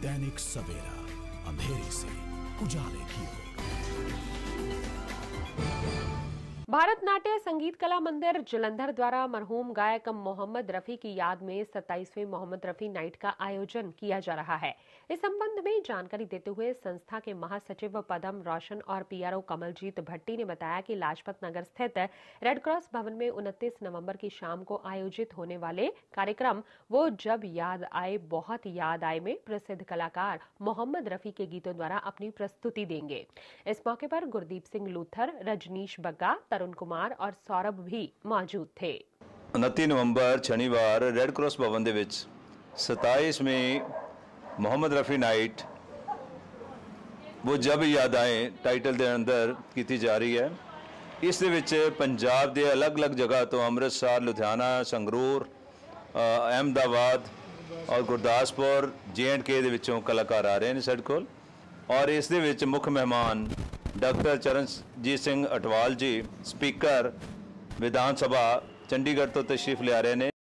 दैनिक सवेरा, अंधेरे से उजाले की ओर। भारत नाट्य संगीत कला मंदिर जलंधर द्वारा मरहूम गायक मोहम्मद रफी की याद में 27वें मोहम्मद रफी नाइट का आयोजन किया जा रहा है। इस संबंध में जानकारी देते हुए संस्था के महासचिव पदम रोशन और पीआरओ कमलजीत भट्टी ने बताया कि लाजपत नगर स्थित रेड क्रॉस भवन में 29 नवंबर की शाम को आयोजित होने वाले कार्यक्रम वो जब याद आए बहुत याद आए में प्रसिद्ध कलाकार मोहम्मद रफी के गीतों द्वारा अपनी प्रस्तुति देंगे। इस मौके पर गुरदीप सिंह लूथर, रजनीश बग्गा, तरुण कुमार और सौरभ भी मौजूद थे। 29 नवंबर शनिवार रेड क्रॉस भवन ਦੇ ਵਿੱਚ 27ਵੀਂ ਮੁਹੰਮਦ ਰਫੀ ਨਾਈਟ वो जब याद आए टाइटल ਦੇ ਅੰਦਰ ਕੀਤੀ ਜਾ ਰਹੀ ਹੈ। ਇਸ ਦੇ ਵਿੱਚ ਪੰਜਾਬ ਦੇ ਅਲੱਗ-ਅਲੱਗ ਜਗ੍ਹਾ ਤੋਂ ਅੰਮ੍ਰਿਤਸਰ, ਲੁਧਿਆਣਾ, ਸੰਗਰੂਰ, ਅਹਿਮਦਾਬਾਦ ਔਰ ਗੁਰਦਾਸਪੁਰ, J&K ਦੇ ਵਿੱਚੋਂ ਕਲਾਕਾਰ ਆ ਰਹੇ ਨੇ ਸਾਡੇ ਕੋਲ। ਔਰ ਇਸ ਦੇ ਵਿੱਚ ਮੁੱਖ ਮਹਿਮਾਨ डॉक्टर चरणजीत सिंह अटवाल जी, स्पीकर विधान सभा चंडीगढ़ तो तशरीफ ले आ रहे हैं।